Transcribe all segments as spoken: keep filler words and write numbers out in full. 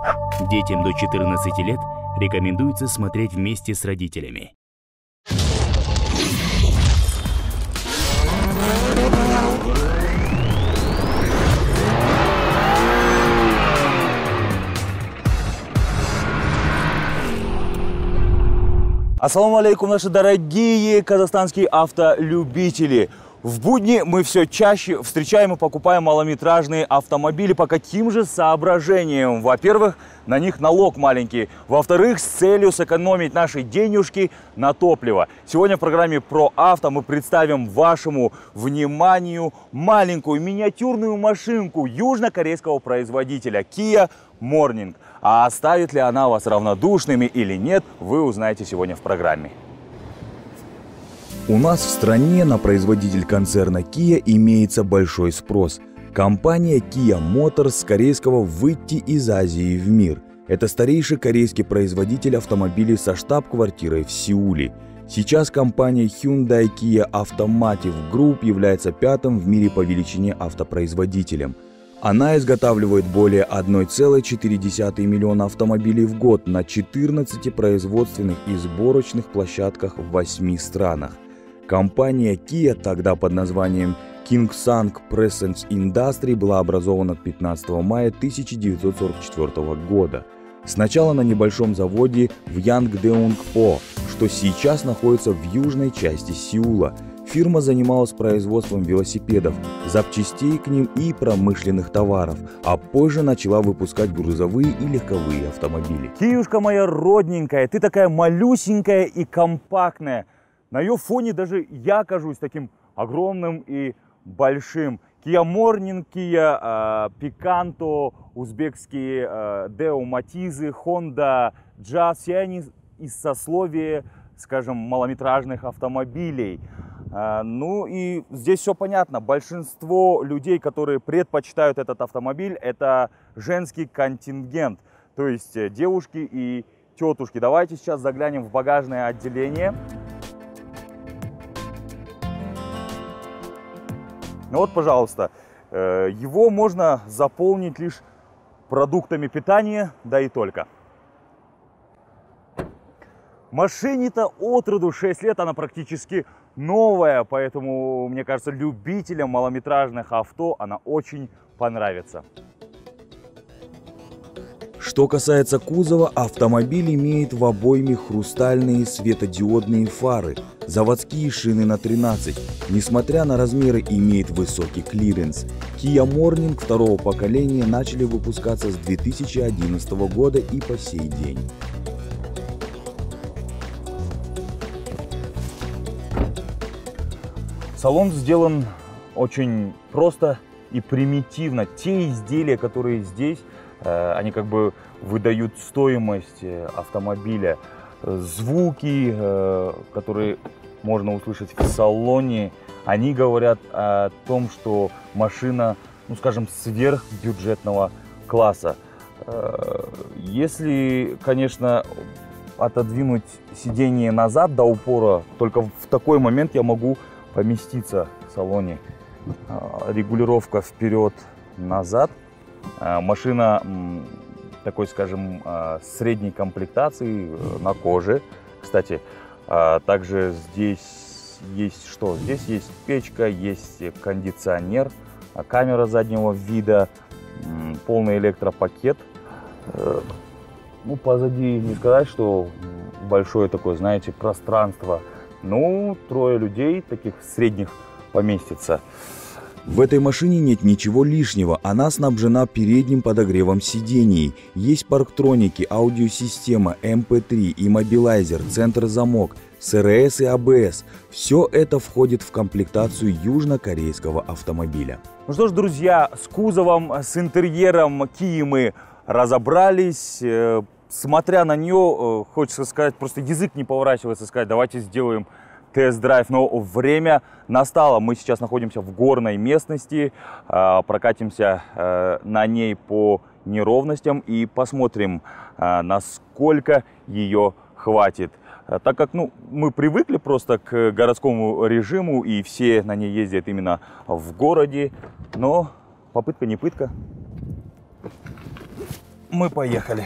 Детям до четырнадцати лет рекомендуется смотреть вместе с родителями. Ассаламу алейкум, наши дорогие казахстанские автолюбители! В будни мы все чаще встречаем и покупаем малометражные автомобили. По каким же соображениям? Во-первых, на них налог маленький. Во-вторых, с целью сэкономить наши денежки на топливо. Сегодня в программе про авто мы представим вашему вниманию маленькую миниатюрную машинку южнокорейского производителя Kia Morning. А оставит ли она вас равнодушными или нет, вы узнаете сегодня в программе. У нас в стране на производитель концерна Kia имеется большой спрос. Компания Kia Motors с корейского «выйти из Азии в мир». Это старейший корейский производитель автомобилей со штаб-квартирой в Сеуле. Сейчас компания Hyundai Kia Automotive Group является пятым в мире по величине автопроизводителем. Она изготавливает более одной целой четырёх десятых миллиона автомобилей в год на четырнадцати производственных и сборочных площадках в восьми странах. Компания Kia, тогда под названием Kingsang Presence Industry, была образована пятнадцатого мая тысяча девятьсот сорок четвёртого года. Сначала на небольшом заводе в Янгдеунг-По, что сейчас находится в южной части Сеула. Фирма занималась производством велосипедов, запчастей к ним и промышленных товаров, а позже начала выпускать грузовые и легковые автомобили. Киюшка моя родненькая, ты такая малюсенькая и компактная. На ее фоне даже я кажусь таким огромным и большим. Kia Morning, Kia э, Picanto, узбекские э, Deo Matizы, Honda Jazz, все они из сословия, скажем, малометражных автомобилей. Э, ну и здесь все понятно. Большинство людей, которые предпочитают этот автомобиль, это женский контингент, то есть девушки и тетушки. Давайте сейчас заглянем в багажное отделение. Ну вот, пожалуйста, его можно заполнить лишь продуктами питания, да и только. Машине-то от роду шесть лет, она практически новая, поэтому, мне кажется, любителям малометражных авто она очень понравится. Что касается кузова, автомобиль имеет в обойме хрустальные светодиодные фары, заводские шины на тринадцать. Несмотря на размеры, имеет высокий клиренс. Kia Morning второго поколения начали выпускаться с две тысячи одиннадцатого года и по сей день. Салон сделан очень просто и примитивно. Те изделия, которые здесь, они как бы выдают стоимость автомобиля. Звуки, которые можно услышать в салоне, они говорят о том, что машина, ну скажем, сверхбюджетного класса. Если, конечно, отодвинуть сиденье назад до упора, только в такой момент я могу поместиться в салоне. Регулировка вперед-назад. Машина такой, скажем, средней комплектации, на коже. Кстати, также здесь есть что? Здесь есть печка, есть кондиционер, камера заднего вида, полный электропакет. Ну, позади не сказать, что большое такое, знаете, пространство. Ну, трое людей таких средних поместится. В этой машине нет ничего лишнего, она снабжена передним подогревом сидений. Есть парктроники, аудиосистема, эм пэ три, иммобилайзер, центр-замок, эс эр эс и а бэ эс. Все это входит в комплектацию южнокорейского автомобиля. Ну что ж, друзья, с кузовом, с интерьером Kia мы разобрались. Смотря на нее, хочется сказать, просто язык не поворачивается сказать, давайте сделаем тест-драйв, но время настало. Мы сейчас находимся в горной местности, прокатимся на ней по неровностям и посмотрим, насколько ее хватит. Так как ну, мы привыкли просто к городскому режиму и все на ней ездят именно в городе, но попытка не пытка. мы поехали.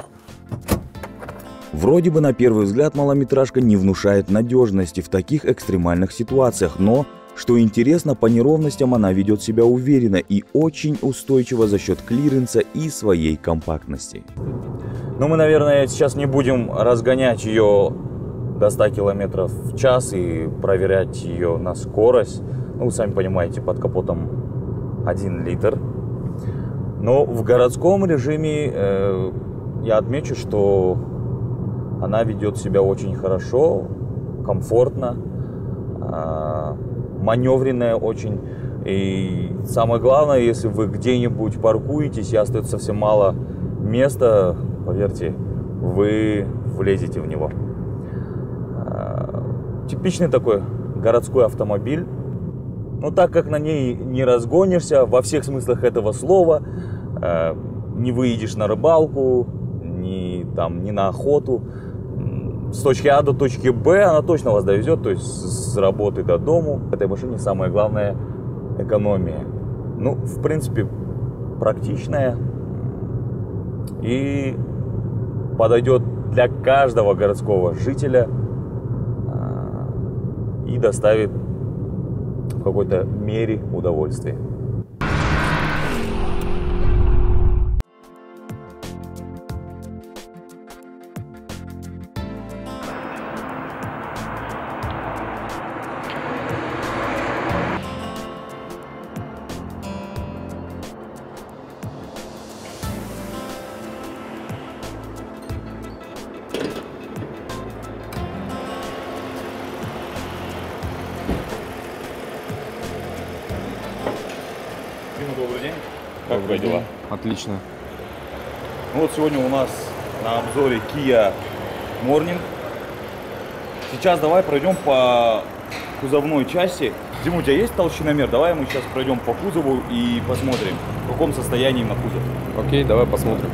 Вроде бы на первый взгляд малометражка не внушает надежности в таких экстремальных ситуациях, но, что интересно, по неровностям она ведет себя уверенно и очень устойчиво за счет клиренса и своей компактности. Но мы, наверное, сейчас не будем разгонять ее до ста километров в час и проверять ее на скорость. Ну, вы сами понимаете, под капотом один литр. Но в городском режиме э, я отмечу, что она ведет себя очень хорошо, комфортно, э, маневренная очень. И самое главное, если вы где-нибудь паркуетесь и остается совсем мало места, поверьте, вы влезете в него. Э, типичный такой городской автомобиль. Но так как на ней не разгонишься во всех смыслах этого слова, э, не выедешь на рыбалку, ни, там, ни на охоту, с точки А до точки Б она точно вас довезет, то есть с работы до дому. В этой машине самое главное экономия. Ну, в принципе, практичная и подойдет для каждого городского жителя э, и доставит в какой-то мере удовольствие. Добрый день. Как твои дела? Отлично. Ну вот сегодня у нас на обзоре Kia Morning. Сейчас давай пройдем по кузовной части. Дима, у тебя есть толщиномер? Давай мы сейчас пройдем по кузову и посмотрим, в каком состоянии на кузов. Окей, давай посмотрим.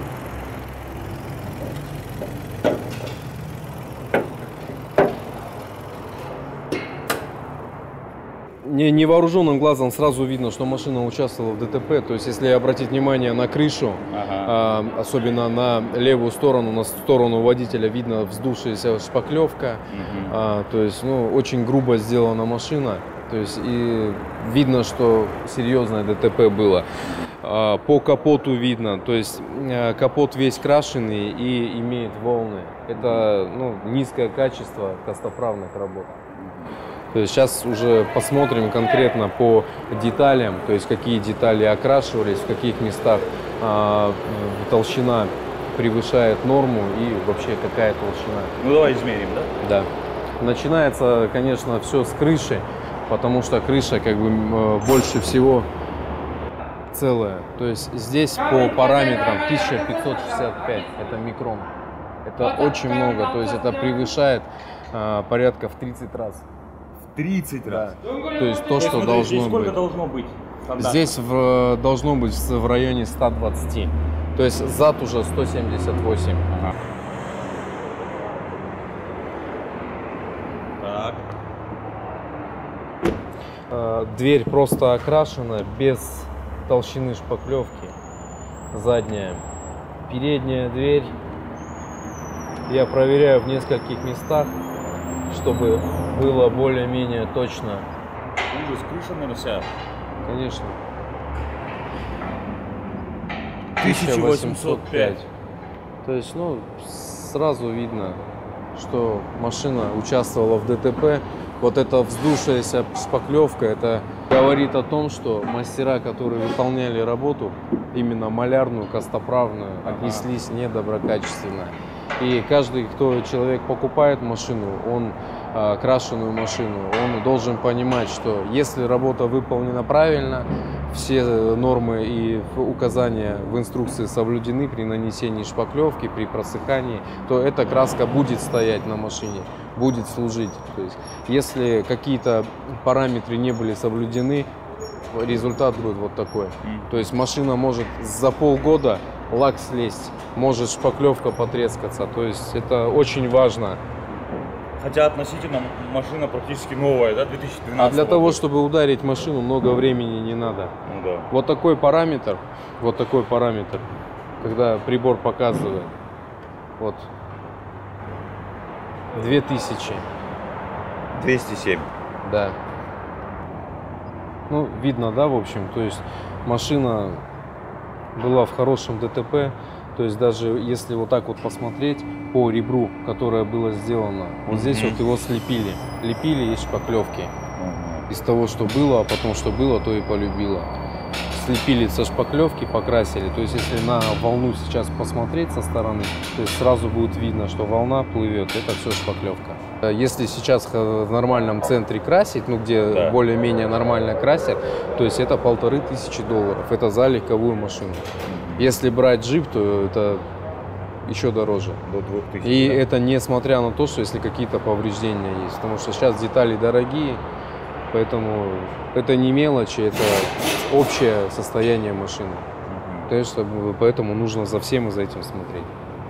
Невооруженным глазом сразу видно, что машина участвовала в ДТП. То есть, если обратить внимание на крышу, ага. а, особенно на левую сторону, на сторону водителя, видно вздувшаяся шпаклевка. Угу. А, то есть, ну, очень грубо сделана машина. То есть, и видно, что серьезное ДТП было. А, по капоту видно, то есть, капот весь крашеный и имеет волны. Это, ну, низкое качество костоправных работ. То есть сейчас уже посмотрим конкретно по деталям, то есть какие детали окрашивались, в каких местах а, толщина превышает норму и вообще какая толщина. Ну давай измерим, да? Да. Начинается, конечно, все с крыши, потому что крыша как бы больше всего целая. То есть здесь по параметрам тысяча пятьсот шестьдесят пять, это микрон. Это очень много, то есть это превышает а, порядка в тридцать раз. тридцать раз. Да. То есть то, то есть, что смотри, должно здесь сколько быть. должно быть? Стандартно? Здесь в, должно быть в районе ста двадцати. То есть зад уже сто семьдесят восемь. Ага. Так. Дверь просто окрашена без толщины шпаклевки. Задняя. Передняя дверь. Я проверяю в нескольких местах, чтобы было более-менее точно. Ужас, крыша, наверное, вся. Конечно. тысяча восемьсот пять. То есть, ну, сразу видно, что машина участвовала в ДТП. Вот эта вздувшаяся шпаклевка, это говорит о том, что мастера, которые выполняли работу, именно малярную, костоправную, отнеслись недоброкачественно. И каждый, кто человек покупает машину, он э, крашеную машину, он должен понимать, что если работа выполнена правильно, все нормы и указания в инструкции соблюдены при нанесении шпаклевки, при просыхании, то эта краска будет стоять на машине, будет служить. То есть, если какие-то параметры не были соблюдены, результат будет вот такой. То есть машина может за полгода лак слезть, может шпаклевка потрескаться. То есть это очень важно. Хотя относительно машина практически новая, да, две тысячи двенадцатого. А для того, чтобы ударить машину, много времени не надо. Ну, да. Вот такой параметр, вот такой параметр когда прибор показывает. Вот. две тысячи. двести семь. Да. Ну, видно, да, в общем, то есть машина была в хорошем ДТП, то есть даже если вот так вот посмотреть по ребру, которое было сделано, вот здесь Mm-hmm. вот его слепили, лепили из шпаклевки, Mm-hmm. из того, что было, а потом что было, то и полюбило. Слепили со шпаклевки, покрасили, то есть если на волну сейчас посмотреть со стороны, то есть сразу будет видно, что волна плывет, это все шпаклевка. Если сейчас в нормальном центре красить, ну где Да. более-менее нормально красят, то есть это полторы тысячи долларов, это за легковую машину. Если брать джип, то это еще дороже. До двух тысяч. И да? это несмотря на то, что если какие-то повреждения есть, потому что сейчас детали дорогие, поэтому это не мелочи, это общее состояние машины. Мгм. То есть, поэтому нужно за всем и за этим смотреть.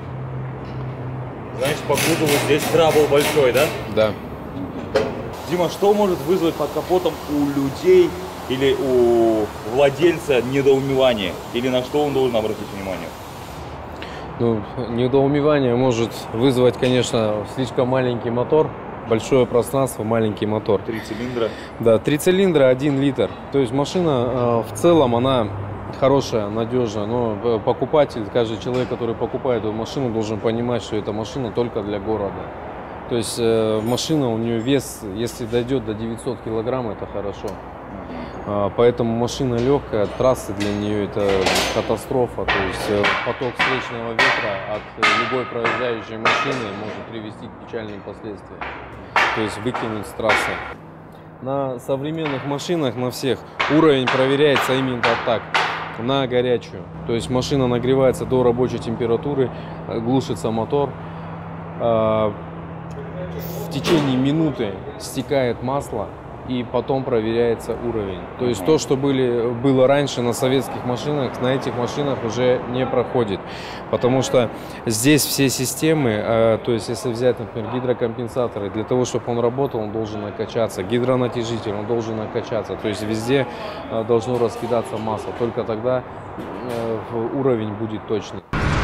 Значит, по кругу вот здесь трабл большой, да? Да. Дима, что может вызвать под капотом у людей или у владельца недоумевание? Или на что он должен обратить внимание? Ну, недоумевание может вызвать, конечно, слишком маленький мотор, большое пространство, маленький мотор. Три цилиндра. Да, три цилиндра, один литр. То есть машина э, в целом, она хорошая, надежная, но э, покупатель, каждый человек, который покупает эту машину, должен понимать, что эта машина только для города. То есть э, машина, у нее вес, если дойдет до девятисот килограмм, это хорошо. А, поэтому машина легкая, трассы для нее это катастрофа. То есть э, поток встречного ветра от э, любой проезжающей машины может привести к печальным последствиям. То есть выкинуть с трассы. На современных машинах, на всех, уровень проверяется именно так, на горячую. То есть машина нагревается до рабочей температуры, глушится мотор. В течение минуты стекает масло и потом проверяется уровень. То есть то, что были, было раньше на советских машинах, на этих машинах уже не проходит. Потому что здесь все системы, э, то есть если взять, например, гидрокомпенсаторы, для того, чтобы он работал, он должен накачаться. Гидронатяжитель, он должен накачаться. То есть везде э, должно раскидаться масло. Только тогда э, уровень будет точный.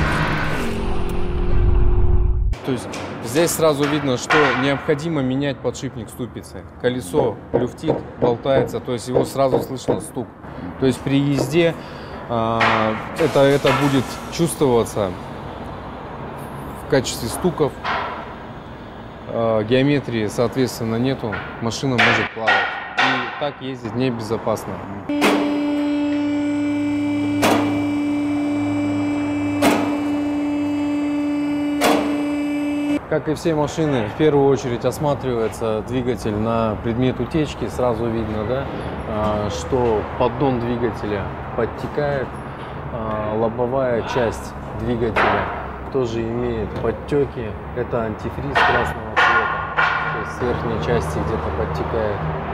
То есть здесь сразу видно, что необходимо менять подшипник ступицы. Колесо люфтит, болтается, то есть его сразу слышно стук. То есть при езде э, это, это будет чувствоваться в качестве стуков. Э, геометрии, соответственно, нету, машина может плавать. И так ездить небезопасно. Как и все машины, в первую очередь осматривается двигатель на предмет утечки. Сразу видно, да, что поддон двигателя подтекает. Лобовая часть двигателя тоже имеет подтеки. Это антифриз красного цвета. То есть с верхней части где-то подтекает.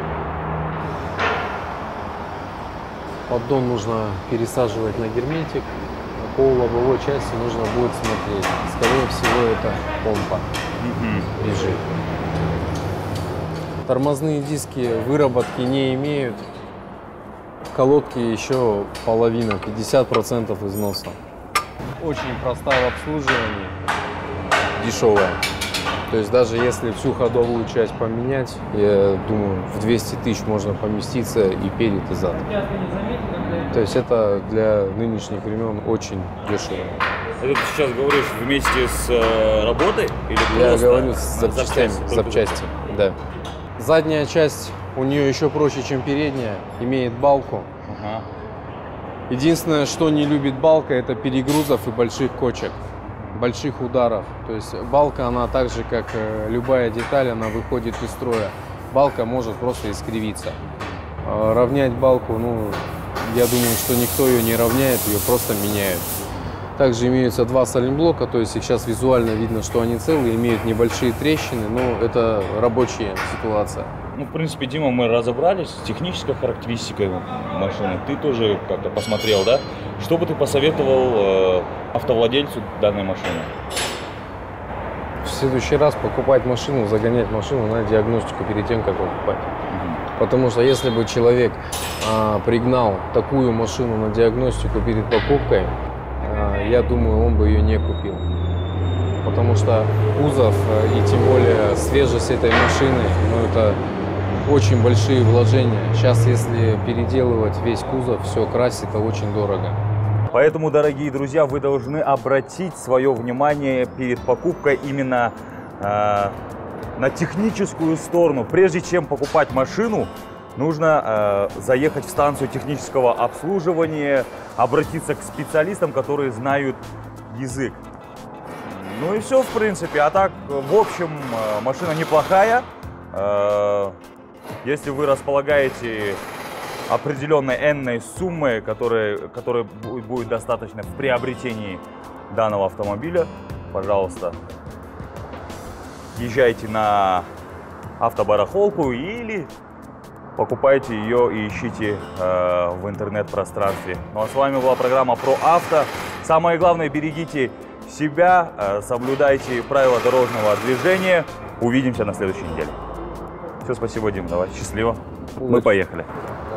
Поддон нужно пересаживать на герметик. По лобовой части нужно будет смотреть. Скорее всего, это помпа лежит. Тормозные диски выработки не имеют. Колодки еще половина, пятьдесят процентов износа. Очень простая в обслуживании, дешевая. То есть даже если всю ходовую часть поменять, я думаю, в двести тысяч можно поместиться и перед, и зад. То есть это для нынешних времен очень дешево. Это ты сейчас говоришь вместе с э, работой? Или Я просто говорю с запчастями, запчасти? запчасти, да. Задняя часть у нее еще проще, чем передняя, имеет балку. Ага. Единственное, что не любит балка, это перегрузов и больших кочек, больших ударов. То есть балка, она так же, как любая деталь, она выходит из строя. Балка может просто искривиться. Равнять балку, ну, я думаю, что никто ее не равняет, ее просто меняют. Также имеются два сайлентблока, то есть сейчас визуально видно, что они целые, имеют небольшие трещины, но это рабочая ситуация. Ну, в принципе, Дима, мы разобрались с технической характеристикой машины. Ты тоже как-то посмотрел, да? Что бы ты посоветовал э, автовладельцу данной машины? В следующий раз покупать машину, загонять машину на диагностику перед тем, как покупать. Угу. Потому что если бы человек а, пригнал такую машину на диагностику перед покупкой, а, я думаю, он бы ее не купил. Потому что кузов и тем более свежесть этой машины, ну это очень большие вложения. Сейчас, если переделывать весь кузов, все красить, это очень дорого. Поэтому, дорогие друзья, вы должны обратить свое внимание перед покупкой именно э, на техническую сторону. Прежде чем покупать машину, нужно э, заехать в станцию технического обслуживания, обратиться к специалистам, которые знают язык. Ну и все, в принципе. А так, в общем, машина неплохая. Э, если вы располагаете определенной энной суммы, которая, которая будет достаточно в приобретении данного автомобиля, пожалуйста, езжайте на автобарахолку или покупайте ее и ищите э, в интернет-пространстве. Ну а с вами была программа про авто. Самое главное, берегите себя, э, соблюдайте правила дорожного движения. Увидимся на следующей неделе. Все, спасибо, Дим, давай, счастливо. Мы поехали.